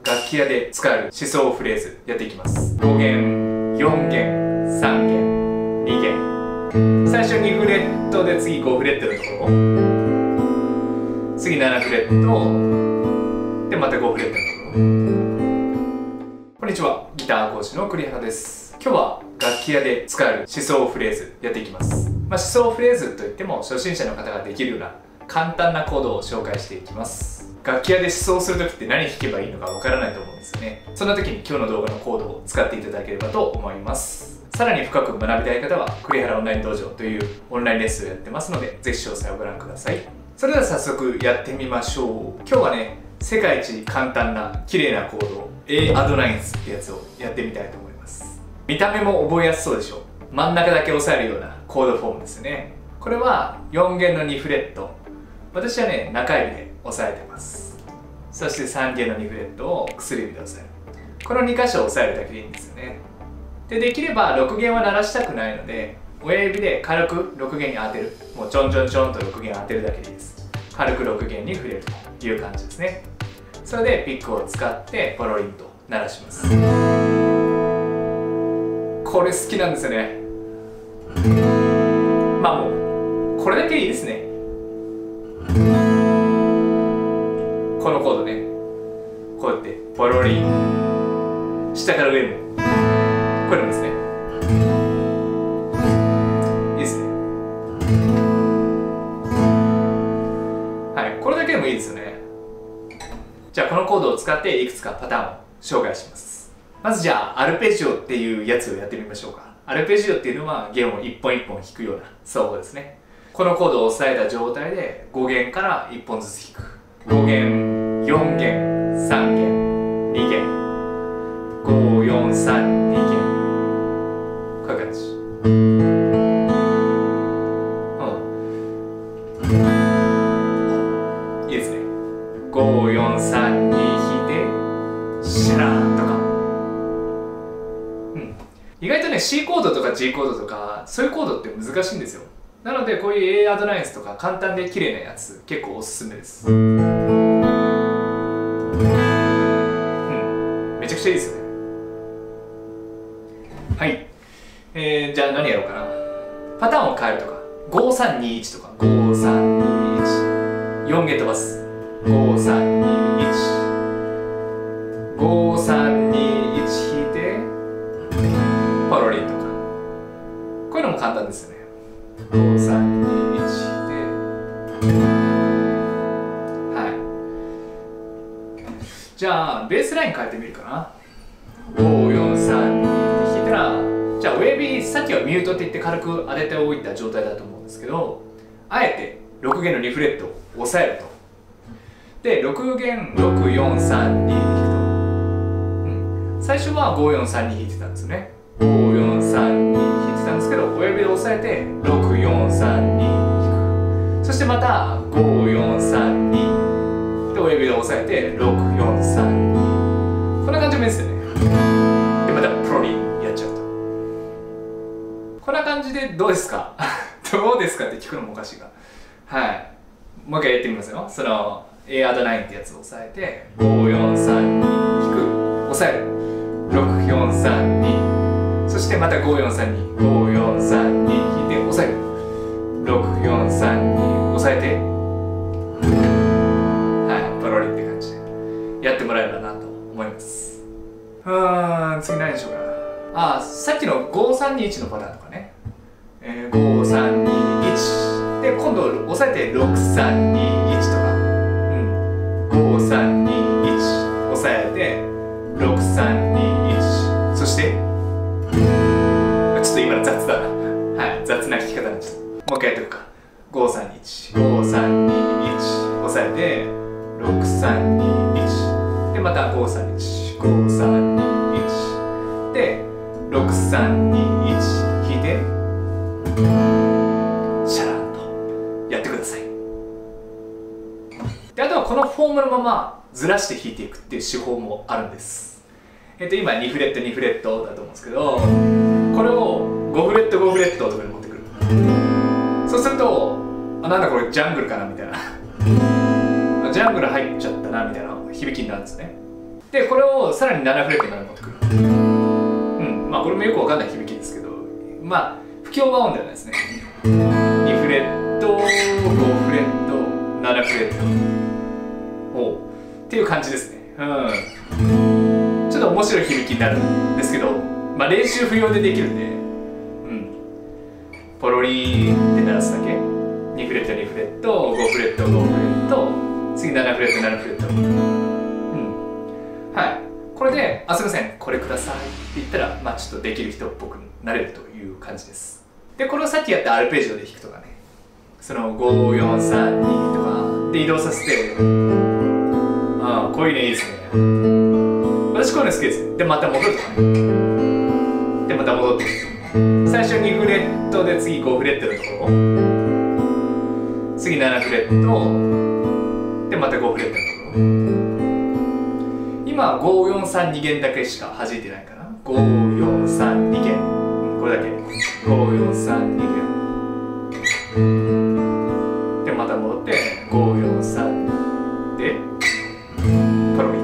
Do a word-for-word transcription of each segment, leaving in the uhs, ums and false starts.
楽器屋で使える思想フレーズやっていきます。ご弦、よん弦、さん弦、に弦。最初にフレットで次ごフレットのところ、次ななフレットでまたごフレットのところ。こんにちは、ギター講師の栗原です。今日は楽器屋で使える思想フレーズやっていきます。まあ、思想フレーズといっても初心者の方ができるような簡単なコードを紹介していきます。楽器屋で思想する時って何弾けばいいのかわからないと思うんですよね。そんな時に今日の動画のコードを使っていただければと思います。さらに深く学びたい方は栗原オンライン道場というオンラインレッスンをやってますので、ぜひ詳細をご覧ください。それでは早速やってみましょう。今日はね、世界一簡単な綺麗なコード A アドナインスってやつをやってみたいと思います。見た目も覚えやすそうでしょ。真ん中だけ押さえるようなコードフォームですね。これはよん弦のにフレット、私はね中指で押さえてます。そしてさん弦のにフレットを薬指で押さえる。このに箇所を押さえるだけでいいんですよね。でできればろく弦は鳴らしたくないので、親指で軽くろく弦に当てる。もうちょんちょんちょんとろく弦当てるだけでいいです。軽くろく弦に触れるという感じですね。それでピックを使ってポロリンと鳴らします。これ好きなんですよね。まあもうこれだけでいいですね。このコードね、こうやってポロリン、下から上もこれもですね、いいですね。はい、これだけでもいいですよね。じゃあこのコードを使っていくつかパターンを紹介します。まずじゃあアルペジオっていうやつをやってみましょうか。アルペジオっていうのは弦を一本一本弾くような奏法ですね。このコードを押さえた状態でご弦からいっぽんずつ弾く。ご弦、よん弦、さん弦、に弦、ご、よん、さん、に弦、こういう感じ。うん、いいですね。ご、よん、さん、に弾いてシャラーンとか、うん、意外とね C コードとか G コードとかそういうコードって難しいんですよ。なのでこういう A アドナインスとか簡単で綺麗なやつ結構おすすめです。うん、めちゃくちゃいいですよね。はい、えー、じゃあ何やろうかな。パターンを変えるとかごさんにいちとかごさんにいち、よん弦飛ばすごさんにいち、ごさんにいち弾いてポロリンとか、こういうのも簡単ですよね。ごさんにいち弾いて、はい、じゃあベースライン変えてみるかな。ご、よん、さん、にって弾いたら、じゃあ親指さっきはミュートって言って軽く当てておいた状態だと思うんですけど、あえてろく弦のにフレットを押さえると。でろく弦ろく、よん、さん、にって弾くと、うん、最初はご、よん、さん、に弾いてたんですよね。ご、よん、さん、に弾いてたんですけど、親指で押さえてろく、よん、さん、に弾く。そしてまたご、よん、さん、にで親指で押さえてろく、よん、さん、に、こんな感じもいいですよね。でまたプロリンやっちゃうと。こんな感じでどうですかどうですかって聞くのもおかしいが、はい、もう一回やってみますよ。その A アドナインってやつを押さえてご、よん、さん、に弾く、押さえるろく、よん、さん、に、そしてまたご、よん、さん、に、ご、よん、さん、に弾いて押さえるろく、よん、さん、に押さえて、はい、ポロリンって感じでやってもらえればなと思います。うーん、次何でしょうかな。ああ、さっきのご、さん、に、いちのパターンとかね、えー、ご、さん、に、いちで今度押さえてろく、さん、に、いちとか、うん、ご、さん、に、いち押さえてろく、さん、に、いち、そしてちょっと今の雑だな、はい、雑な弾き方になっちゃった。もう一回やっておくか。ご、さん、に、いち、ご、さん、に、いち押さえてろく、さん、に、いちでまたご、さん、に、いち、ご、さん、に、いちでろく、さん、に、いち弾いてシャランとやってください。であとはこのフォームのままずらして弾いていくっていう手法もあるんです。えっと今にフレットにフレットだと思うんですけど、これをごフレットごフレットとかに持ってくる。そうすると、あ、なんだこれジャングルかなみたいなジャングル入っちゃったなみたいな響きになるんですね。 でこれをさらにななフレットまで持ってくる。うんまあこれもよくわかんない響きですけど、まあ不協和音ではないですね。にフレットごフレットななフレットおっていう感じですね。うんちょっと面白い響きになるんですけど、まあ練習不要でできるんで、うんポロリーって鳴らすだけ。にフレットにフレットごフレットごフレット次ななフレットななフレット。うんはいこれで「あすいませんこれください」って言ったら、まあちょっとできる人っぽくなれるという感じです。でこれをさっきやったアルペジオで弾くとかね、そのごよんさんにとかで移動させて、ああこういうのいいですね。私こういうの好きですね。でまた戻るとかね、でまた戻ってくる。最初にフレットで次ごフレットのところ、次ななフレットでまたごフレットのところ。今ごよんさんに弦だけしか弾いてないかな。ごよんさんに弦、これだけごよんさんに弦でまた戻ってごよんさんでポロリ。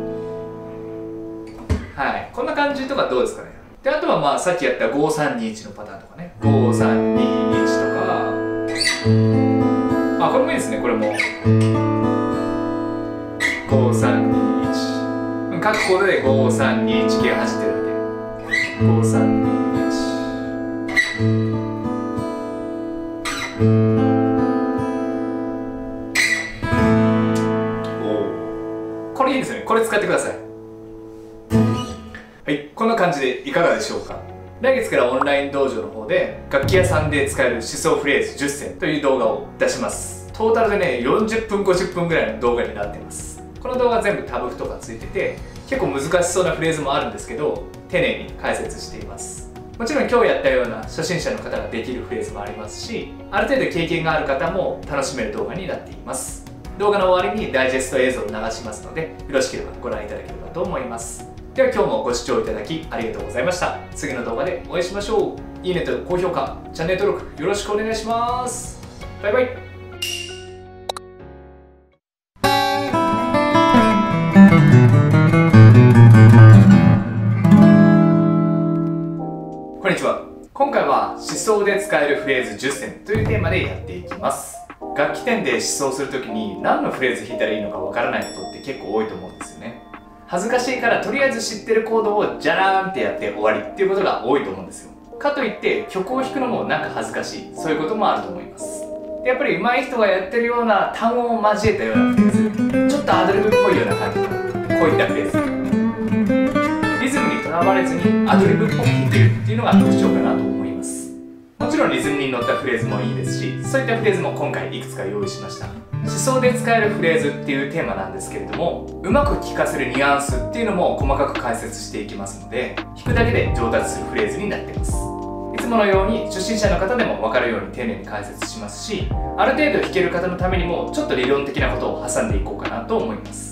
はいこんな感じとかどうですかね。であとはまあさっきやったごさんにいちのパターンとかね、ごさんにいちとか、あこれもいいですね。これもごさんにいち各コードでごさんにいち系走ってるだけ。ごさんにいちおこれいいですね。これ使ってください。はいこんな感じでいかがでしょうか。来月からオンライン道場の方で楽器屋さんで使える思想フレーズじゅっせんという動画を出します。トータルでねよんじゅっぷんごじゅっぷんぐらいの動画になっています。この動画全部タブ譜とかついてて結構難しそうなフレーズもあるんですけど丁寧に解説しています。もちろん今日やったような初心者の方ができるフレーズもありますし、ある程度経験がある方も楽しめる動画になっています。動画の終わりにダイジェスト映像を流しますのでよろしければご覧いただければと思います。では今日もご視聴いただきありがとうございました。次の動画でお会いしましょう。いいねと高評価、チャンネル登録よろしくお願いします。バイバイ。こんにちは。今回は思想で使えるフレーズじゅっせんというテーマでやっていきます。楽器店で思想するときに何のフレーズ弾いたらいいのかわからないことって結構多いと思うんですよね。恥ずかしいからとりあえず知ってるコードをジャラーンってやって終わりっていうことが多いと思うんですよ。かといって曲を弾くのもなんか恥ずかしい、そういうこともあると思います。でやっぱり上手い人がやってるような単語を交えたようなフレーズ、ちょっとアドリブっぽいような感じのこういったフレーズ、リズムにとらわれずにアドリブっぽく弾けるっていうのが特徴かなと思います。もちろんリズムに乗ったフレーズもいいですし、そういったフレーズも今回いくつか用意しました。思想で使えるフレーズっていうテーマなんですけれども、うまく聴かせるニュアンスっていうのも細かく解説していきますので、弾くだけで上達するフレーズになっています。いつものように初心者の方でも分かるように丁寧に解説しますし、ある程度弾ける方のためにもちょっと理論的なことを挟んでいこうかなと思います。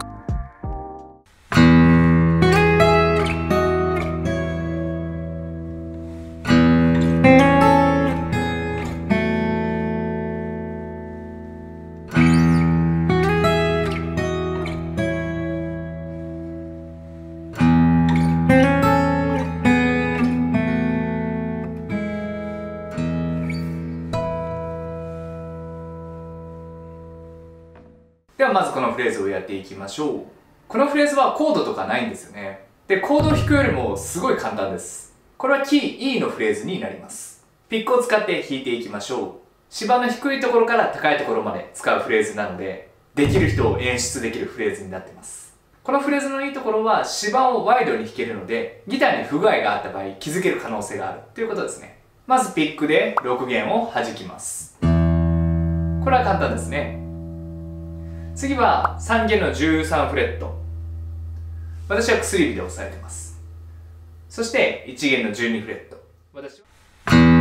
ではまずこのフレーズをやっていきましょう。このフレーズはコードとかないんですよね。で、コードを弾くよりもすごい簡単です。これはキー イー のフレーズになります。ピックを使って弾いていきましょう。芝の低いところから高いところまで使うフレーズなので、できる人を演出できるフレーズになっています。このフレーズのいいところは芝をワイドに弾けるので、ギターに不具合があった場合気づける可能性があるということですね。まずピックでろく弦を弾きます。これは簡単ですね。次はさん弦のじゅうさんフレット。私は薬指で押さえてます。そしていち弦のじゅうにフレット。私は